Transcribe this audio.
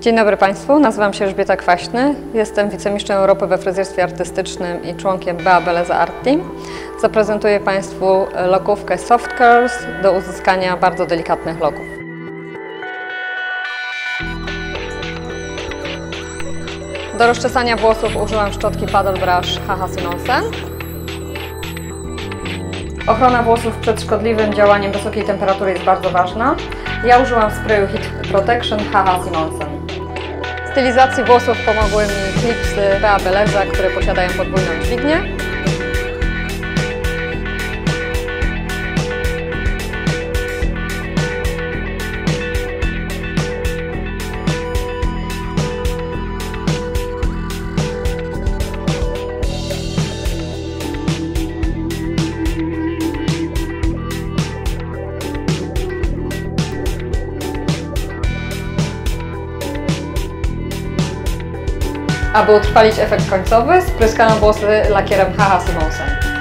Dzień dobry Państwu, nazywam się Elżbieta Kwaśny, jestem wicemistrzem Europy we fryzjerstwie artystycznym i członkiem BA Belleza Art Team. Zaprezentuję Państwu lokówkę Soft Curls do uzyskania bardzo delikatnych loków. Do rozczesania włosów użyłam szczotki Paddle Brush HH Simonsen. Ochrona włosów przed szkodliwym działaniem wysokiej temperatury jest bardzo ważna. Ja użyłam sprayu Heat Protection HH Simonsen. W stylizacji włosów pomogły mi klipsy BA Belleza, które posiadają podwójną dźwignię. Aby utrwalić efekt końcowy, spryskałam włosy lakierem HH Simonsen.